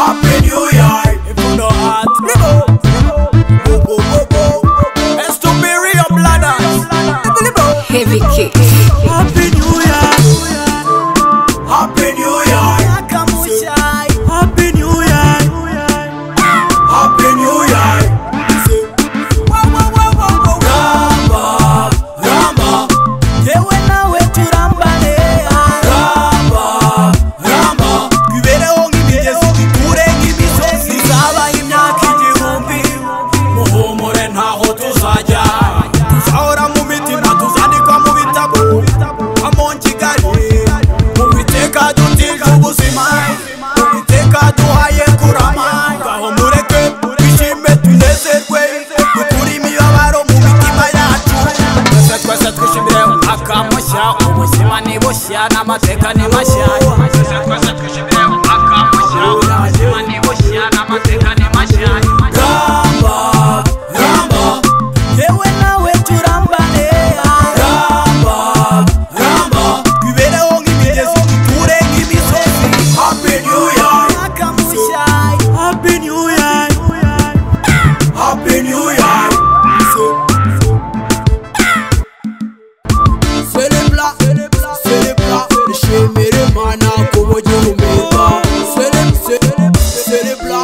Happy New Year. Ipfundo heart. S2b real bladders. Heavy kick. Happy New Year. Happy New Year. Happy New Year. Happy New Year. Ramba, ramba. Yewe nawe turambane. Ramba, ramba. Kwibereho nk'imigezi dukure nk'imisozi. Izaba imyaka igihumbi. Muhumure ntaho tuzajya. Tuzahora mu mitima tuzandikwa mu bitabo. Amo Kigali. Uwiteka dutije ubuzima. Uwiteka duhaye kurama. Ngaho mureke twishime tunezerwe. Dukure imibabaro mu mitima yacu. Twese twishimire umwaka mushya. Ubuzima ni bushya n'amateka ni mashya. Twese twishimire umwaka mushya. Ubuzima ni bushya n'amateka ni mashya. Ramba, ramba. Yewe nawe turambane. Ramba, ramba. Twibereho nk'imigezi dukure nk'imisozi. Happy New Year. Happy New Year. Happy New Year. Celebra, celebra. Nishimire Imana kuba ugihumeka. Celebra.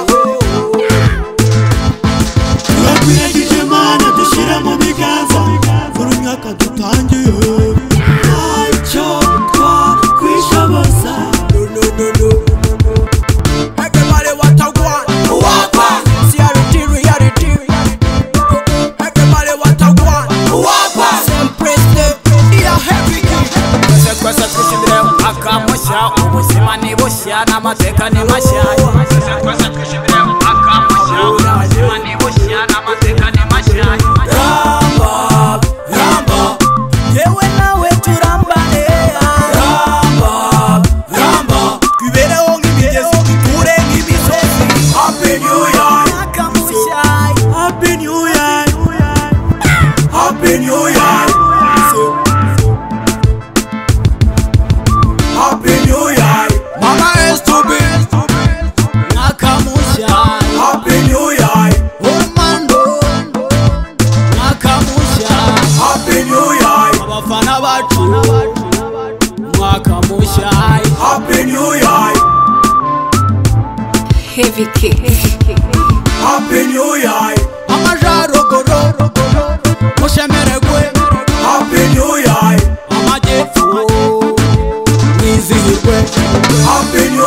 turakwiragije Imana dushyira mu biganza buri mwaka dutangiye ntacyo twakwishoboza. No. Everybody what I want. Wapa. Sincerite, reality. Everybody what I want. Wapa. Sincerite, yeah, heavy. Twese twishimire umwaka mushya. Ubuzima ni bushya n'amateka ni mashya. Twese twishimire umwaka mushya. Ubuzima ni bushya n'amateka ni mashya. Ramba, ramba. Yewe nawe turambane. Ramba, ramba. Twibereho nk'imigezi dukure nk'imisozi. Happy New Year. Happy New Year. Happy New Year. Happy New Year. Mama s2b. Mwaka mushya. Happy New Year. Ormando. Mwaka mushya. Happy New Year. Abafana bacu. Mwaka mushya. Happy New Year. Heavy kick. Happy New Year. Amajaruguru. Mushemeregwe. Happy New Year. Amajyepfo. Mwizihirwe. Happy New